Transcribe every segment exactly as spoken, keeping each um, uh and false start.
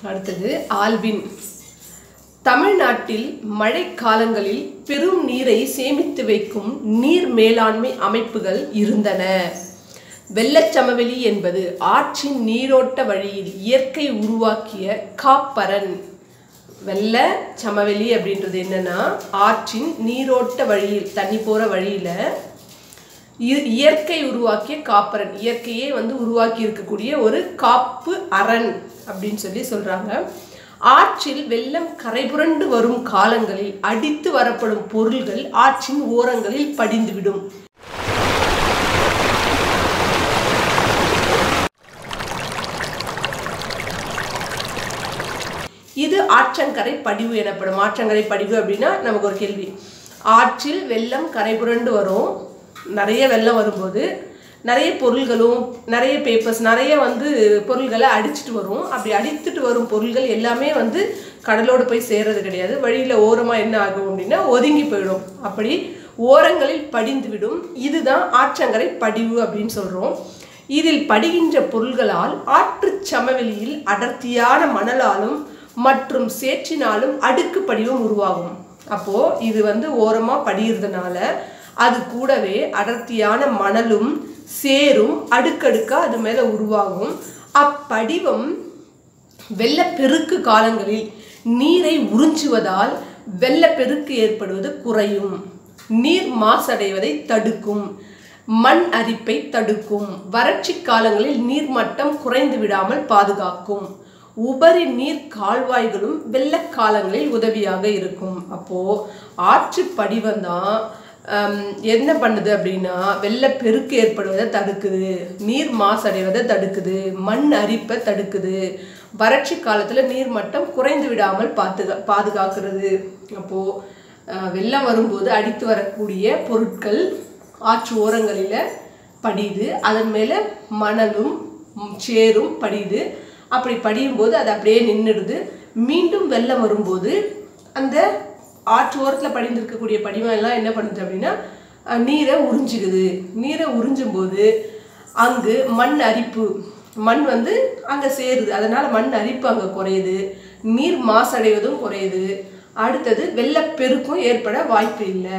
அடுத்தது ஆல்பின். தமிழ்நாட்டில் மழைக்காலங்களில் பெரும் நீரை சேமித்து வைக்கும் நீர் மேலாண்மை அமைப்புகள் இருந்தன. வெள்ளச்சமவெளி என்பது ஆற்றின் நீரோட்ட வழியில் இயற்கை உருவாக்கிய காப்பரன். வெள்ள சமவெளி அப்படின்றது என்னன்னா ஆற்றின் நீரோட்ட வழியில் தண்ணி போற வழியில இயற்கை உருவாக்கிய காப்பரன், இயற்கையே வந்து உருவாக்கி இருக்கக்கூடிய ஒரு காப்பு அரண் அப்படின்னு சொல்லி சொல்றாங்க. ஆற்றில் வெள்ளம் கரைபுரண்டு வரும் காலங்களில் அடித்து வரப்படும் பொருள்கள் ஆற்றின் ஓரங்களில் படிந்துவிடும். இது ஆற்றங்கரை படிவு எனப்படும். ஆற்றங்கரை படிவு அப்படின்னா நமக்கு ஒரு கேள்வி. ஆற்றில் வெள்ளம் கரைபுரண்டு வரும், நிறைய வெள்ளம் வரும்போது நிறைய பொருள்களும் நிறைய பேப்பர்ஸ் நிறைய வந்து பொருள்களை அடிச்சுட்டு வரும். அப்படி அடித்துட்டு வரும் பொருள்கள் எல்லாமே வந்து கடலோடு போய் சேர்றது கிடையாது. வழியில் ஓரமாக என்ன ஆகும் அப்படின்னா ஒதுங்கி போயிடும். அப்படி ஓரங்களில் படிந்துவிடும். இதுதான் ஆற்றங்கரை படிவு அப்படின்னு சொல்கிறோம். இதில் படிகின்ற பொருள்களால் ஆற்று சமவெளியில் அடர்த்தியான மணலாலும் மற்றும் சேற்றினாலும் அடுக்கு படிவம் உருவாகும். அப்போது இது வந்து ஓரமாக படிகிறதுனால அது கூடவே அடர்த்தியான மணலும் சேரும் அடுக்கடுக்கா அது மேலே உருவாகும். அப்படிவம் வெள்ளப்பெருக்கு காலங்களில் நீரை உறிஞ்சுவதால் வெள்ளப்பெருக்கு ஏற்படுவது குறையும். நீர் மாசடைவதை தடுக்கும். மண் அரிப்பை தடுக்கும். வறட்சி காலங்களில் நீர்மட்டம் குறைந்து விடாமல் பாதுகாக்கும். உபரி நீர் கால்வாய்களும் வெள்ளக்காலங்களில் உதவியாக இருக்கும். அப்போது ஆற்று படிவம் தான் என்ன பண்ணுது அப்படின்னா வெள்ளப்பெருக்கு ஏற்படுவதை தடுக்குது, நீர் மாசடைவதை தடுக்குது, மண் அரிப்பை தடுக்குது, வறட்சி காலத்தில் நீர் மட்டம் குறைந்து விடாமல் பாதுகா பாதுகாக்கிறது. அப்போது வெள்ளம் வரும்போது அடித்து வரக்கூடிய பொருட்கள் ஆற்று ஓரங்களில் படியுது, அதன் மேலே மணலும் சேரும் படியுது. அப்படி படியும் போது அது அப்படியே நின்றுடுது. மீண்டும் வெள்ளம் வரும்போது அந்த ஆற்று ஓரத்தில் படிந்திருக்கக்கூடிய படிவம் எல்லாம் என்ன பண்ணுது அப்படின்னா நீரை உறிஞ்சிடுது. நீரை உறிஞ்சும் போது அங்கு மண் அரிப்பு, மண் வந்து அங்கே சேருது, அதனால் மண் அரிப்பு அங்கே குறையுது, நீர் மாசடைவதும் குறையுது. அடுத்தது வெள்ளப்பெருக்கும் ஏற்பட வாய்ப்பு இல்லை.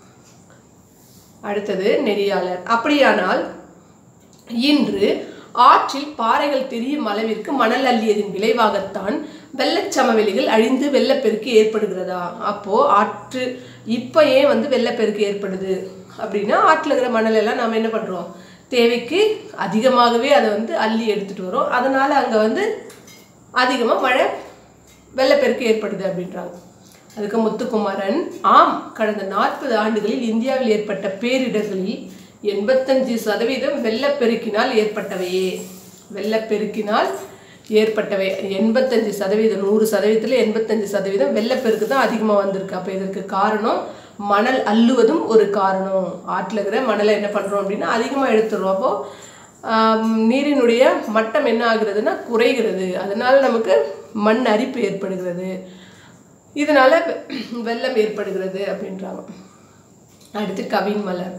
அடுத்தது நெறியாளர். அப்படியானால் இன்று ஆற்றில் பாறைகள் தெரியும் அளவிற்கு மணல் அள்ளியதின் விளைவாகத்தான் வெள்ளச்சமவெளிகள் அழிந்து வெள்ளப்பெருக்கு ஏற்படுகிறதா? அப்போது ஆற்று இப்போ ஏன் வந்து வெள்ளப்பெருக்கு ஏற்படுது அப்படின்னா ஆற்றில் இருக்கிற மணல் எல்லாம் நாம் என்ன பண்ணுறோம், தேவைக்கு அதிகமாகவே அதை வந்து அள்ளி எடுத்துகிட்டு வரோம். அதனால் அங்கே வந்து அதிகமாக மழை வெள்ளப்பெருக்கு ஏற்படுது அப்படின்றாங்க. அதுக்கு முத்துக்குமரன், ஆம், கடந்த நாற்பது ஆண்டுகளில் இந்தியாவில் ஏற்பட்ட பேரிடர்களில் எண்பத்தஞ்சு சதவீதம் வெள்ளப்பெருக்கினால் ஏற்பட்டவையே. வெள்ளப்பெருக்கினால் ஏற்பட்டவை எண்பத்தஞ்சு சதவீதம், நூறு சதவீதத்தில் எண்பத்தஞ்சு சதவீதம் வெள்ளப்பெருக்கு தான் அதிகமாக வந்திருக்கு. அப்போ இதற்கு காரணம் மணல் அள்ளுவதும் ஒரு காரணம். ஆற்றில் இருக்கிற மணலை என்ன பண்ணுறோம் அப்படின்னா அதிகமாக எடுத்துடுறோம். அப்போது நீரினுடைய மட்டம் என்ன ஆகுறதுன்னா குறைகிறது. அதனால் நமக்கு மண் அரிப்பு ஏற்படுகிறது, இதனால் வெள்ளம் ஏற்படுகிறது அப்படின்றாங்க. அடுத்து கவின் மலர்.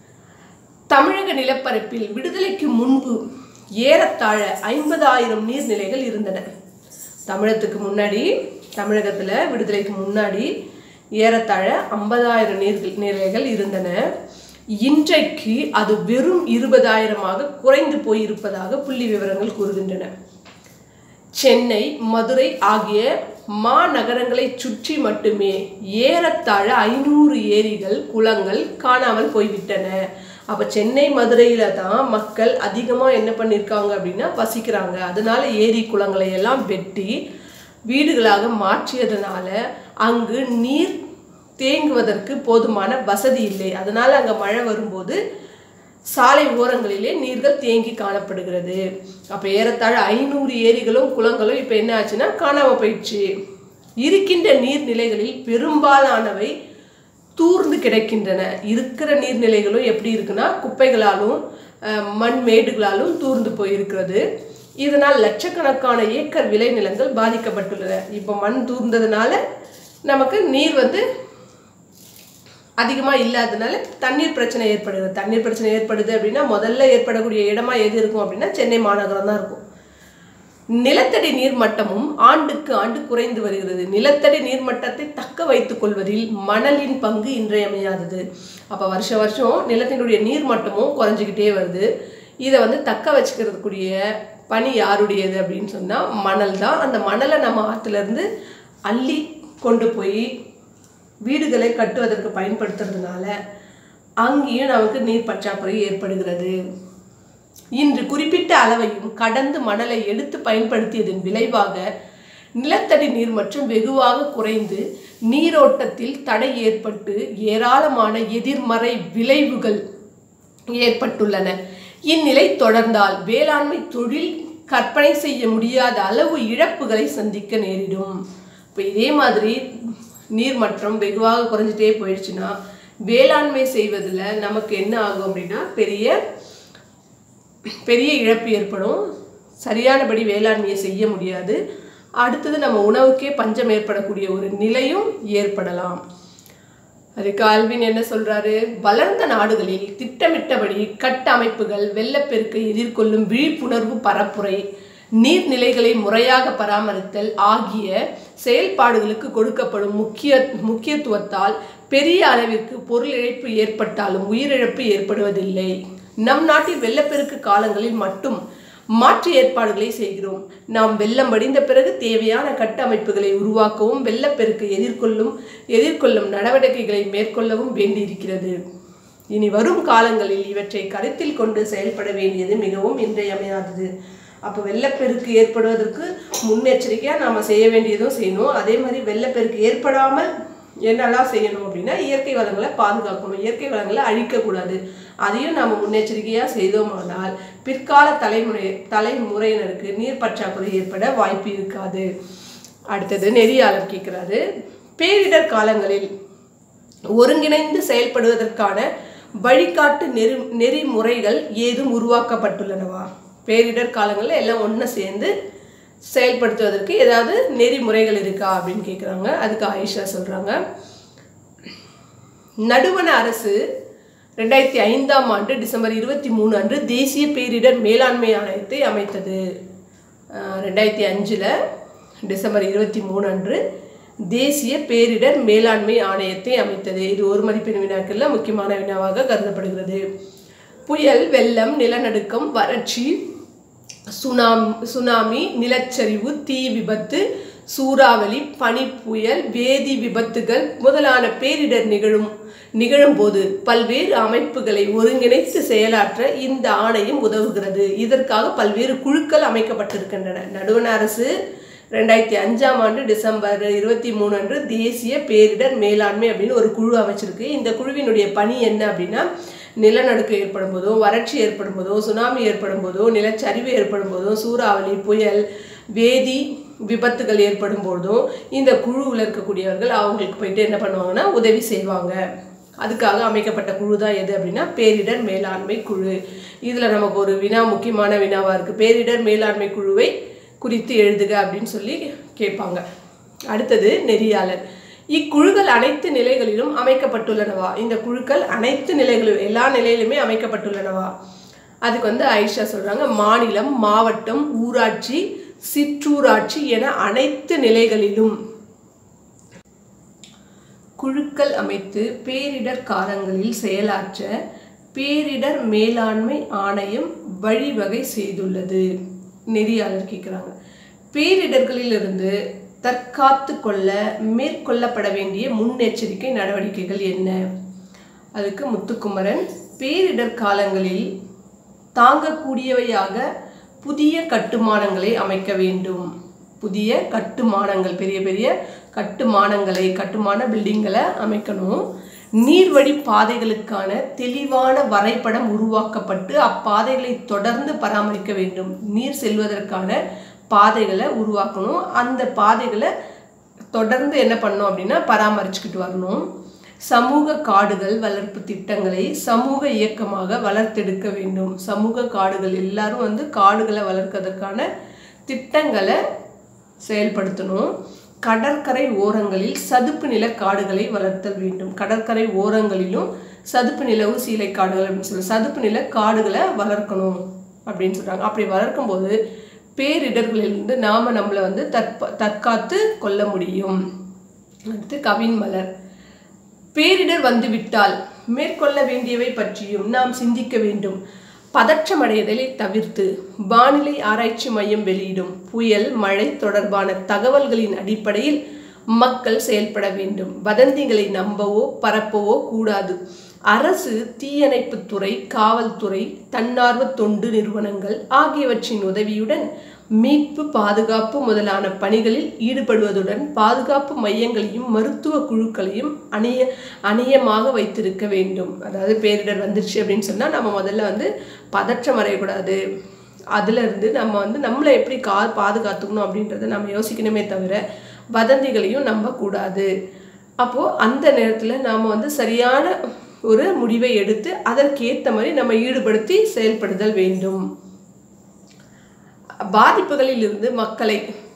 தமிழக நிலப்பரப்பில் விடுதலைக்கு முன்பு ஏறத்தாழ ஐம்பதாயிரம் நீர்நிலைகள் இருந்தன. தமிழகத்துக்கு முன்னாடி தமிழகத்தில் விடுதலைக்கு முன்னாடி ஏறத்தாழ ஐம்பதாயிரம் நீர் நிலைகள் இருந்தன. இன்றைக்கு அது வெறும் இருபதாயிரமாக குறைந்து போயிருப்பதாக புள்ளி விவரங்கள் கூறுகின்றன. சென்னை, மதுரை ஆகிய மாநகரங்களை சுற்றி மட்டுமே ஏறத்தாழ ஐநூறு ஏரிகள், குளங்கள் காணாமல் போய்விட்டன. அப்போ சென்னை, மதுரையில் தான் மக்கள் அதிகமாக என்ன பண்ணியிருக்காங்க அப்படின்னா வசிக்கிறாங்க. அதனால ஏரி குளங்களை எல்லாம் வெட்டி வீடுகளாக மாற்றியதுனால அங்கு நீர் தேங்குவதற்கு போதுமான வசதி இல்லை. அதனால் அங்கே மழை வரும்போது சாலை ஓரங்களிலே நீர்கள் தேங்கி காணப்படுகிறது. அப்போ ஏறத்தாழ ஐநூறு ஏரிகளும் குளங்களும் இப்போ என்ன ஆச்சுன்னா காணாமல் போயிடுச்சு. இருக்கின்ற நீர்நிலைகளில் பெரும்பாலானவை தூர்ந்து கிடக்கின்றன. இருக்கிற நீர்நிலைகளும் எப்படி இருக்குன்னா குப்பைகளாலும் மண் மேடுகளாலும் தூர்ந்து போயிருக்கிறது. இதனால் லட்சக்கணக்கான ஏக்கர் விளைநிலங்கள் பாதிக்கப்பட்டுள்ளன. இப்போ மண் தூர்ந்ததுனால நமக்கு நீர் வந்து அதிகமாக இல்லாததுனால தண்ணீர் பிரச்சனை ஏற்படுது. தண்ணீர் பிரச்சனை ஏற்படுது அப்படின்னா முதல்ல ஏற்படக்கூடிய இடமா எது இருக்கும் அப்படின்னா சென்னை மாநகரம் தான் இருக்கும். நிலத்தடி நீர்மட்டமும் ஆண்டுக்கு ஆண்டு குறைந்து வருகிறது. நிலத்தடி நீர்மட்டத்தை தக்க வைத்துக் கொள்வதில் மணலின் பங்கு இன்றியமையாதது. அப்போ வருஷ வருஷம் நிலத்தினுடைய நீர்மட்டமும் குறைஞ்சிக்கிட்டே வருது. இதை வந்து தக்க வச்சுக்கிறதுக்குரிய பணி யாருடையது அப்படின்னு சொன்னால் மணல் தான். அந்த மணலை நம்ம ஆற்றுலேருந்து அள்ளி கொண்டு போய் வீடுகளை கட்டுவதற்கு பயன்படுத்துறதுனால அங்கேயும் நமக்கு நீர் பற்றாக்குறை ஏற்படுகிறது. இன்று குறிப்பிட்ட அளவையும் கடந்து மணலை எடுத்து பயன்படுத்தியதன் விளைவாக நிலத்தடி நீர் மற்றும் வெகுவாக குறைந்து நீரோட்டத்தில் தடை ஏற்பட்டு ஏராளமான எதிர்மறை விளைவுகள் ஏற்பட்டுள்ளன. இந்நிலை தொடர்ந்தால் வேளாண்மை தொழில் கற்பனை செய்ய முடியாத அளவு இழப்புகளை சந்திக்க நேரிடும். இப்போ இதே மாதிரி நீர் மட்டம் வெகுவாக குறைஞ்சிட்டே போயிடுச்சுன்னா வேளாண்மை செய்வதில் நமக்கு என்ன ஆகும் அப்படின்னா பெரிய பெரிய இழப்பு ஏற்படும். சரியானபடி வேளாண்மையை செய்ய முடியாது. அடுத்தது நம்ம உணவுக்கே பஞ்சம் ஏற்படக்கூடிய ஒரு நிலையும் ஏற்படலாம். அதுக்கு ஆல்வின் என்ன சொல்றாரு? வளர்ந்த நாடுகளில் திட்டமிட்டபடி கட்டமைப்புகள், வெள்ளப்பெருக்கை எதிர்கொள்ளும் விழிப்புணர்வு பரப்புரை, நீர்நிலைகளை முறையாக பராமரித்தல் ஆகிய செயல்பாடுகளுக்கு கொடுக்கப்படும் முக்கிய முக்கியத்துவத்தால் பெரிய அளவிற்கு பொருள் இழப்பு ஏற்பட்டாலும் உயிரிழப்பு ஏற்படுவதில்லை. நம் நாட்டில் வெள்ளப்பெருக்கு காலங்களில் மட்டும் மாற்று ஏற்பாடுகளை செய்கிறோம். நாம் வெள்ளம் வடிந்த பிறகு தேவையான கட்டமைப்புகளை உருவாக்கவும் வெள்ளப்பெருக்கை எதிர்கொள்ளும் எதிர்கொள்ளும் நடவடிக்கைகளை மேற்கொள்ளவும் வேண்டியிருக்கிறது. இனி வரும் காலங்களில் இவற்றை கருத்தில் கொண்டு செயல்பட வேண்டியது மிகவும் இன்றியமையாதது. அப்போ வெள்ளப்பெருக்கு ஏற்படுவதற்கு முன்னெச்சரிக்கையாக நாம் செய்ய வேண்டியதும் செய்யணும். அதே மாதிரி வெள்ளப்பெருக்கு ஏற்படாமல் என்னெல்லாம் செய்யணும் அப்படின்னா இயற்கை வளங்களை பாதுகாக்கணும், இயற்கை வளங்களை அழிக்கக்கூடாது. அதையும் நாம் முன்னெச்சரிக்கையாக செய்தோமானால் பிற்கால தலைமுறை தலைமுறையினருக்கு நீர் பற்றாக்குறை ஏற்பட வாய்ப்பு இருக்காது. அடுத்தது நெறியாளர் கேட்குறாரு, பேரிடர் காலங்களில் ஒருங்கிணைந்து செயல்படுவதற்கான வழிகாட்டு நெறி நெறிமுறைகள் ஏதும் உருவாக்கப்பட்டுள்ளனவா? பேரிடர் காலங்களில் எல்லாம் ஒன்று சேர்ந்து செயல்படுத்துவதற்கு ஏதாவது நெறிமுறைகள் இருக்கா அப்படின்னு கேட்குறாங்க. அதுக்கு ஆயிஷா சொல்கிறாங்க, நடுவண அரசு ரெண்டாயிரத்தி ஐந்தாம் ஆண்டு டிசம்பர் இருபத்தி மூணு அன்று தேசிய பேரிடர் மேலாண்மை ஆணையத்தை அமைத்தது. ரெண்டாயிரத்தி அஞ்சில் டிசம்பர் இருபத்தி மூணு அன்று தேசிய பேரிடர் மேலாண்மை ஆணையத்தை அமைத்தது. இது ஒரு மதிப்பெண் வினாக்களில் முக்கியமான வினாவாக கருதப்படுகிறது. புயல், வெள்ளம், நிலநடுக்கம், வறட்சி, சுனாமி சுனாமி நிலச்சரிவு, தீ விபத்து, சூறாவளி, பனிப்புயல், வேதி விபத்துகள் முதலான பேரிடர் நிகழும் நிகழும் போது பல்வேறு அமைப்புகளை ஒருங்கிணைத்து செயலாற்ற இந்த ஆணையம் உதவுகிறது. இதற்காக பல்வேறு குழுக்கள் அமைக்கப்பட்டிருக்கின்றன. நடுவண அரசு ரெண்டாயிரத்தி அஞ்சாம் ஆண்டு டிசம்பர் இருபத்தி மூணு அன்று தேசிய பேரிடர் மேலாண்மை அப்படின்னு ஒரு குழு அமைச்சிருக்கு. இந்த குழுவினுடைய பணி என்ன அப்படின்னா, நிலநடுக்கம் ஏற்படும் போதோ, வறட்சி ஏற்படும் போதோ, சுனாமி ஏற்படும் போதோ, நிலச்சரிவு ஏற்படும் போதோ, சூறாவளி, புயல், வேதி விபத்துகள் ஏற்படும் போதும் இந்த குழுவில் இருக்கக்கூடியவர்கள் அவங்களுக்கு போயிட்டு என்ன பண்ணுவாங்கன்னா உதவி செய்வாங்க. அதுக்காக அமைக்கப்பட்ட குழு தான் எது அப்படின்னா பேரிடர் மேலாண்மை குழு. இதில் நமக்கு ஒரு வினா முக்கியமான வினாவாக இருக்குது. பேரிடர் மேலாண்மை குழுவை குறித்து எழுதுக அப்படின்னு சொல்லி கேட்பாங்க. அடுத்தது நெறியாளர். இக்குழுக்கள் அனைத்து நிலைகளிலும் அமைக்கப்பட்டுள்ளனவா? இந்த குழுக்கள் அனைத்து நிலைகளிலும் எல்லா நிலையிலுமே அமைக்கப்பட்டுள்ளனவா? அதுக்கு வந்து ஆயிஷா சொல்கிறாங்க, மாநிலம், மாவட்டம், ஊராட்சி, சிற்றூராட்சி என அனைத்து நிலைகளிலும் குழுக்கள் அமைத்து பேரிடர் காலங்களில் செயலாற்ற பேரிடர் மேலாண்மை ஆணையம் வழிவகை செய்துள்ளது. நெறியாளர் கேட்குறாங்க, பேரிடர்களிலிருந்து தற்காத்து கொள்ள மேற்கொள்ளப்பட வேண்டிய முன்னெச்சரிக்கை நடவடிக்கைகள் என்ன? அதுக்கு முத்துக்குமரன், பேரிடர் காலங்களில் தாங்கக்கூடியவையாக புதிய கட்டுமானங்களை அமைக்க வேண்டும். புதிய கட்டுமானங்கள், பெரிய பெரிய கட்டுமானங்களை கட்டுமான பில்டிங்களை அமைக்கணும். நீர்வழி பாதைகளுக்கான தெளிவான வரைபடம் உருவாக்கப்பட்டு அப்பாதைகளை தொடர்ந்து பராமரிக்க வேண்டும். நீர் செல்வதற்கான பாதைகளை உருவாக்கணும். அந்த பாதைகளை தொடர்ந்து என்ன பண்ணணும் அப்படின்னா பராமரிச்சுக்கிட்டு வரணும். சமூக காடுகள் வளர்ப்பு திட்டங்களை சமூக இயக்கமாக வளர்த்தெடுக்க வேண்டும். சமூக காடுகள் எல்லாரும் வந்து காடுகளை வளர்க்கறதுக்கான திட்டங்களை செயல்படுத்தணும். கடற்கரை ஓரங்களில் சதுப்பு நில காடுகளை வளர்த்தல் வேண்டும். கடற்கரை ஓரங்களிலும் சதுப்பு நில ஊசியிலை காடுகள் அப்படின்னு சொல்லி சதுப்பு நில காடுகளை வளர்க்கணும் அப்படின்னு சொல்கிறாங்க. அப்படி வளர்க்கும் போது பேரிடர்களிலிருந்து நாம் நம்மளை வந்து தற்ப தற்காத்து கொள்ள முடியும். அடுத்து கவின் மலர். பேரிடர் வந்துவிட்டால் மேற்கொள்ள வேண்டியவை பற்றியும் நாம் சிந்திக்க வேண்டும். பதற்றமடைதலை தவிர்த்து வானிலை ஆராய்ச்சி மையம் வெளியிடும் புயல் மழை தொடர்பான தகவல்களின் அடிப்படையில் மக்கள் செயல்பட வேண்டும். வதந்திகளை நம்பவோ பரப்பவோ கூடாது. அரசு, தீயணைப்புத்துறை, காவல்துறை, தன்னார்வ தொண்டு நிறுவனங்கள் ஆகியவற்றின் உதவியுடன் மீட்பு, பாதுகாப்பு முதலான பணிகளில் ஈடுபடுவதுடன் பாதுகாப்பு மையங்களையும் மருத்துவ குழுக்களையும் அணிய அணியமாக வைத்திருக்க வேண்டும். அதாவது பேரிடர் வந்துருச்சு அப்படின்னு சொன்னால் நம்ம முதல்ல வந்து பதற்றம் அடையக்கூடாது. அதிலிருந்து நம்ம வந்து நம்மளை எப்படி கா பாதுகாத்துக்கணும் அப்படின்றத நம்ம யோசிக்கணுமே தவிர வதந்திகளையும் நம்பக்கூடாது. அப்போது அந்த நேரத்தில் நாம் வந்து சரியான ஒரு முடிவை எடுத்து அதற்கேற்ற மாதிரி நம்ம ஈடுபடுத்தி செயல்படுதல் வேண்டும். பாதிப்புகளில் இருந்து மக்களை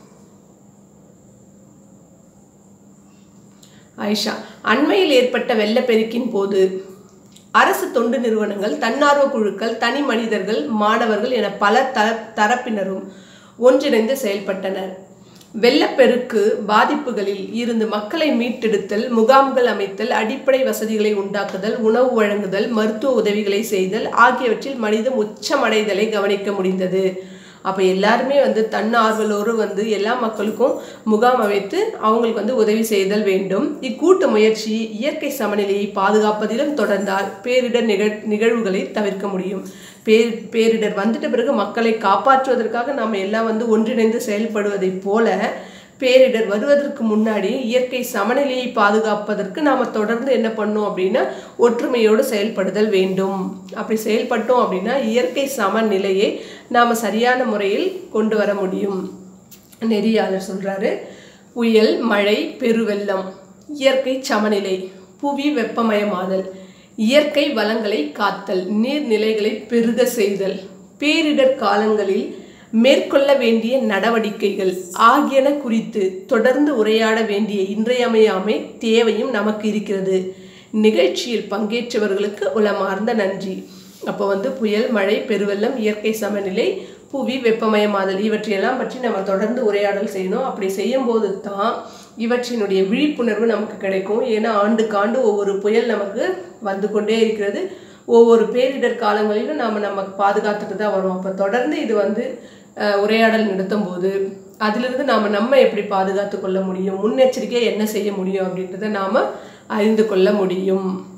ஆயிஷா. அண்மையில் ஏற்பட்ட வெள்ளப்பெருக்கின் போது அரசு தொண்டு நிறுவனங்கள், தன்னார்வ குழுக்கள், தனி மனிதர்கள், மாணவர்கள் என பல தர தரப்பினரும் ஒன்றிணைந்து செயல்பட்டனர். வெள்ளப்பெருக்கு பாதிப்புகளில் இருந்து மக்களை மீட்டெடுத்தல், முகாம்கள் அமைத்தல், அடிப்படை வசதிகளை உண்டாக்குதல், உணவு வழங்குதல், மருத்துவ உதவிகளை செய்தல் ஆகியவற்றில் மனிதம் உச்சமடைதலை கவனிக்க முடிந்தது. அப்போ எல்லாருமே வந்து தன்னார்வலோடு வந்து எல்லா மக்களுக்கும் முகாம் அமைத்து அவங்களுக்கு வந்து உதவி செய்தல் வேண்டும். இக்கூட்டு முயற்சி இயற்கை சமநிலையை பாதுகாப்பதிலும் தொடர்ந்தால் பேரிடர் நிகழ் நிகழ்வுகளை தவிர்க்க முடியும். பேர் பேரிடர் வந்துட்ட பிறகு மக்களை காப்பாற்றுவதற்காக நாம் எல்லாம் வந்து ஒன்றிணைந்து செயல்படுவதை போல பேரிடர் வருவதற்கு முன்னாடி இயற்கை சமநிலையை பாதுகாப்பதற்கு நாம் தொடர்ந்து என்ன பண்ணோம் அப்படின்னா ஒற்றுமையோடு செயல்படுதல் வேண்டும். அப்படி செயல்பட்டோம் அப்படின்னா இயற்கை சமநிலையை நாம் சரியான முறையில் கொண்டு வர முடியும். நெறியாளர் சொல்கிறாரு, புயல், மழை, பெருவெள்ளம், இயற்கை சமநிலை, புவி வெப்பமயமாதல், இயற்கை வளங்களை காத்தல், நீர்நிலைகளை பெருக செய்தல், பேரிடர் காலங்களில் மேற்கொள்ள வேண்டிய நடவடிக்கைகள் ஆகியன குறித்து தொடர்ந்து உரையாட வேண்டிய இன்றையமையாமை தேவையும் நமக்கு இருக்கிறது. நிகழ்ச்சியில் பங்கேற்றவர்களுக்கு உளமார்ந்த நன்றி. அப்போ வந்து புயல், மழை, பெருவெள்ளம், இயற்கை சமநிலை, புவி வெப்பமயமாதல் இவற்றையெல்லாம் பற்றி நம்ம தொடர்ந்து உரையாடல் செய்யணும். அப்படி செய்யும்போது தான் இவற்றினுடைய விழிப்புணர்வு நமக்கு கிடைக்கும். ஏன்னா ஆண்டுக்காண்டு ஒவ்வொரு புயல் நமக்கு வந்து கொண்டே இருக்கிறது. ஒவ்வொரு பேரிடர் காலங்களிலும் நாம் நம்ம பாதுகாத்துட்டு தான் வரோம். அப்போ தொடர்ந்து இது வந்து உரையாடல் நடத்தும் போது அதிலிருந்து நாம் நம்ம எப்படி பாதுகாத்து கொள்ள முடியும், முன்னெச்சரிக்கையாக என்ன செய்ய முடியும் அப்படின்றத நாம் அறிந்து கொள்ள முடியும்.